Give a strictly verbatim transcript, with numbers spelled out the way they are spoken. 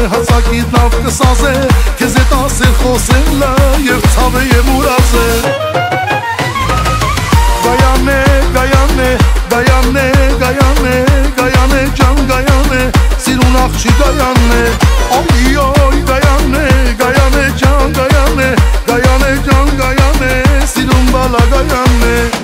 հացակիտ լավ կսազե Քեզ էտ ասել խոսելը և ծավե և ուրազե Գայանե, գայանե, գայանե, գայանե, գայանե ջան գայանե Սիրուն աղջի գայանե, օй օй գայանե, գայանե ջան գայանե Գայանե ջան գայանե, սիրուն բալա գայանե